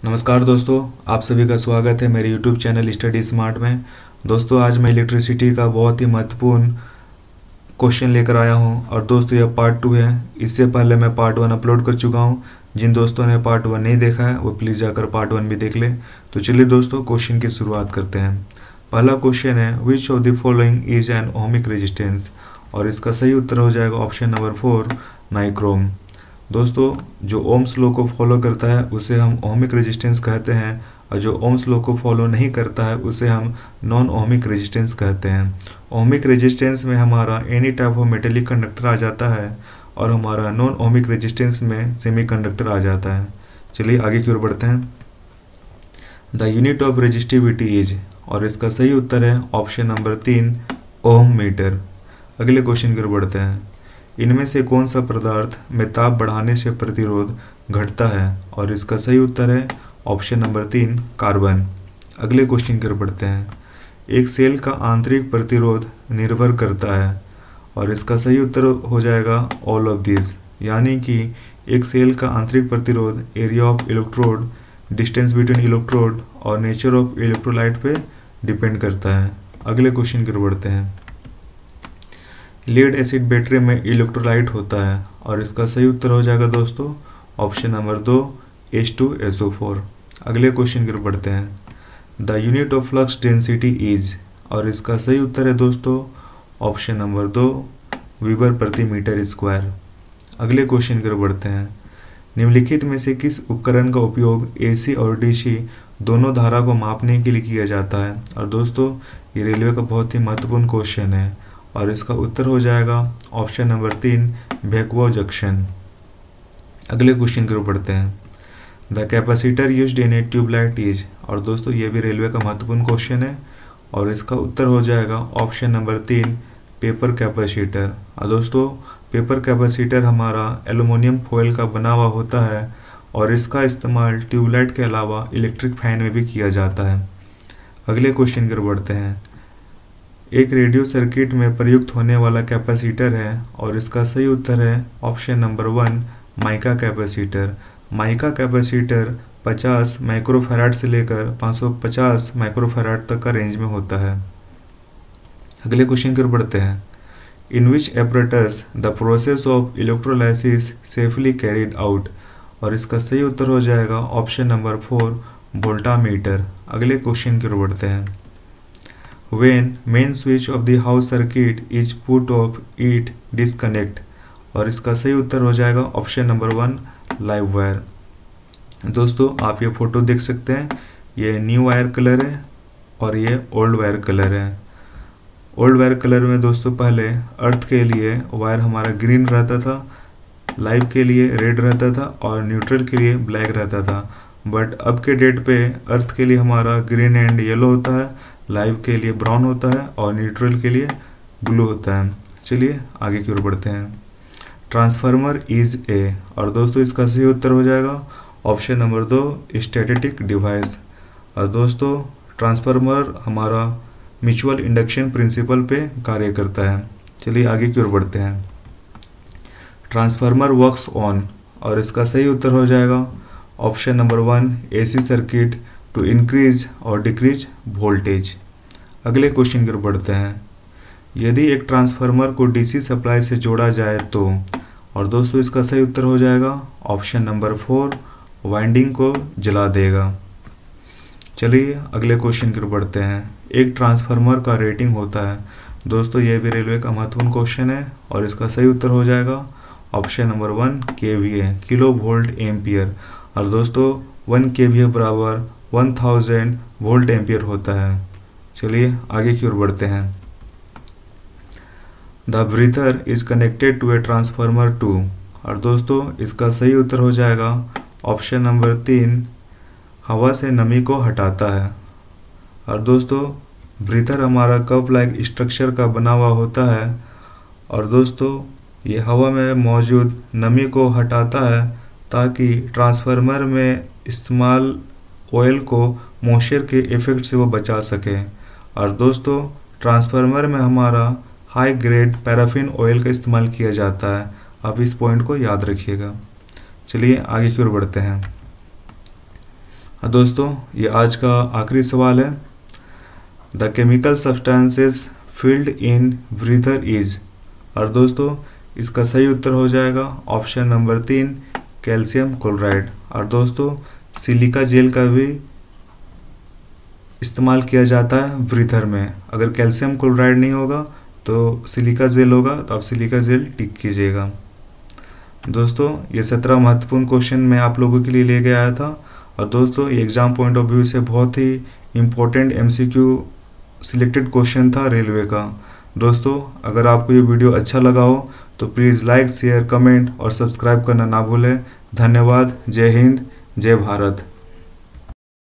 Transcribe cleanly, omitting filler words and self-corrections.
नमस्कार दोस्तों, आप सभी का स्वागत है मेरे यूट्यूब चैनल स्टडी स्मार्ट में। दोस्तों, आज मैं इलेक्ट्रिसिटी का बहुत ही महत्वपूर्ण क्वेश्चन लेकर आया हूं और दोस्तों यह पार्ट 2 है। इससे पहले मैं पार्ट 1 अपलोड कर चुका हूं। जिन दोस्तों ने पार्ट 1 नहीं देखा है वो प्लीज़ जाकर पार्ट 1 भी देख लें। तो चलिए दोस्तों, क्वेश्चन की शुरुआत करते हैं। पहला क्वेश्चन है, which of the following is an ohmic resistance, और इसका सही उत्तर हो जाएगा ऑप्शन नंबर 4 नाइक्रोम। दोस्तों, जो ओम्स लॉ को फॉलो करता है उसे हम ओमिक रेजिस्टेंस कहते हैं, और जो ओम्स लॉ को फॉलो नहीं करता है उसे हम नॉन ओमिक रेजिस्टेंस कहते हैं। ओमिक रेजिस्टेंस में हमारा any type of metallic conductor आ जाता है और हमारा नॉन ओमिक रेजिस्टेंस में सेमीकंडक्टर आ जाता है। चलिए आगे की ओर बढ़ते हैं। The unit of resistivity is, और इसका सही उत्तर है ऑप्शन नंबर 3 ओम मीटर। अगले क्वेश्चन की ओर बढ़ते हैं। इनमें से कौन सा पदार्थ में ताप बढ़ाने से प्रतिरोध घटता है, और इसका सही उत्तर है ऑप्शन नंबर 3 कार्बन। अगले क्वेश्चन की ओर बढ़ते हैं। एक सेल का आंतरिक प्रतिरोध निर्भर करता है, और इसका सही उत्तर हो जाएगा ऑल ऑफ दिस, यानी कि एक सेल का आंतरिक प्रतिरोध area of electrode, distance between electrode और नेचर ऑफ इलेक्ट्रोलाइट पे डिपेंड करता है। अगले क्वेश्चन की ओर बढ़ते हैं। लेड एसिड बैटरी में इलेक्ट्रोलाइट होता है, और इसका सही उत्तर हो जाएगा दोस्तों ऑप्शन नंबर 2 H2SO4। अगले क्वेश्चन की ओर बढ़ते हैं। The unit of flux density is, और इसका सही उत्तर है दोस्तों ऑप्शन नंबर 2 वीबर प्रति मीटर स्क्वायर। अगले क्वेश्चन की ओर बढ़ते हैं। निम्नलिखित में से किस उपकरण का उपयोग AC और DC दोनों धारा को मापने के लिए किया जाता है, और दोस्तों ये रेलवे का बहुत ही महत्वपूर्ण क्वेश्चन है, और इसका उत्तर हो जाएगा ऑप्शन नंबर 3 वैक्यूम जंक्शन। अगले क्वेश्चन की ओर बढ़ते हैं। The capacitor used in a tube light is, और दोस्तों ये भी रेलवे का महत्वपूर्ण क्वेश्चन है, और इसका उत्तर हो जाएगा ऑप्शन नंबर 3 पेपर कैपेसिटर। और दोस्तों पेपर कैपेसिटर हमारा एल्युमिनियम फॉयल का बना हुआ होता है, और इसका इस्तेमाल ट्यूबलाइट के अलावा इलेक्ट्रिक फैन में भी किया जाता है। अगले क्वेश्चन की ओर बढ़ते हैं। एक रेडियो सर्किट में प्रयुक्त होने वाला कैपेसिटर है, और इसका सही उत्तर है option number 1 mica capacitor. Mica capacitor 50 microfarad से लेकर 550 माइक्रोफैराड तक का रेंज में होता है। अगले क्वेश्चन की ओर बढ़ते हैं। In which apparatus the process of electrolysis safely carried out, और इसका सही उत्तर हो जाएगा ऑप्शन नंबर 4 वोल्टामीटर। अगले क्वेश्चन की ओर बढ़ते हैं। When main switch of the house circuit is put off, it disconnect, और इसका सही उत्तर हो जाएगा ऑप्शन नंबर 1 लाइव वायर। दोस्तों आप ये फोटो देख सकते हैं, ये न्यू वायर कलर है और ये ओल्ड वायर कलर है। ओल्ड वायर कलर में दोस्तों पहले अर्थ के लिए वायर हमारा ग्रीन रहता था, लाइव के लिए रेड रहता था और न्यूट्रल के लिए ब्लैक रहता था। बट अब के डेट पे अर्थ के लिए हमारा ग्रीन एंड येलो होता है, लाइव के लिए ब्राउन होता है और न्यूट्रल के लिए ब्लू होता है। चलिए आगे की ओर बढ़ते हैं। ट्रांसफार्मर इज ए, और दोस्तों इसका सही उत्तर हो जाएगा ऑप्शन नंबर 2 स्टैटिक डिवाइस। और दोस्तों ट्रांसफार्मर हमारा म्यूचुअल इंडक्शन प्रिंसिपल पे कार्य करता है। चलिए आगे की ओर बढ़ते हैं। ट्रांसफार्मर वर्क्स ऑन, और इसका सही उत्तर हो जाएगा option number 1 AC circuit to increase और डिक्रीज वोल्टेज। अगले क्वेश्चन की ओर बढ़ते हैं। यदि एक ट्रांसफार्मर को DC सप्लाई से जोड़ा जाए तो, और दोस्तों इसका सही उत्तर हो जाएगा ऑप्शन नंबर 4 वाइंडिंग को जला देगा। चलिए अगले क्वेश्चन की ओर बढ़ते हैं। एक ट्रांसफार्मर का रेटिंग होता है, दोस्तों ये भी रेलवे का महत्वपूर्ण क्वेश्चन है, और इसका सही उत्तर हो जाएगा option number 1 KVA, kilo volt ampere. और दोस्तों 1 KVA बराबर 1000 वोल्ट एम्पियर होता है। चलिए आगे की ओर बढ़ते हैं। The breather is connected to a transformer 2, और दोस्तों इसका सही उत्तर हो जाएगा ऑप्शन नंबर 3 हवा से नमी को हटाता है। और दोस्तों ब्रीथर हमारा कप लाइक स्ट्रक्चर का बना हुआ होता है, और दोस्तों ये हवा में मौजूद नमी को हटाता है ताकि ट्रांसफार्मर में इस्तेमाल ऑयल को मॉइस्चर के इफेक्ट से वो बचा सके। और दोस्तों ट्रांसफार्मर में हमारा हाई ग्रेड पैराफिन ऑयल का इस्तेमाल किया जाता है, आप इस पॉइंट को याद रखिएगा। चलिए आगे की ओर बढ़ते हैं। दोस्तों ये आज का आखिरी सवाल है। The chemical substances filled in breather is. और दोस्तों इसका सही उत्तर हो जाएगा ऑप्शन नंबर 3 कैल्शियम क्लोराइड। और दोस्तों सिलिका जेल का भी इस्तेमाल किया जाता है ब्रीथर में। अगर कैल्शियम क्लोराइड नहीं होगा तो सिलिका जेल होगा, तो आप सिलिका जेल टिक कीजिएगा। दोस्तों ये 17 महत्वपूर्ण क्वेश्चन मैं आप लोगों के लिए लेके आया था। और दोस्तों ये एग्ज़ाम पॉइंट ऑफ व्यू से बहुत ही इम्पोर्टेंट MCQ सिलेक्टेड क्वेश्चन था रेलवे का। दोस्तों अगर आपको ये वीडियो अच्छा लगा हो तो प्लीज़ लाइक, शेयर, कमेंट और सब्सक्राइब करना ना भूलें। धन्यवाद। जय हिंद, जय भारत।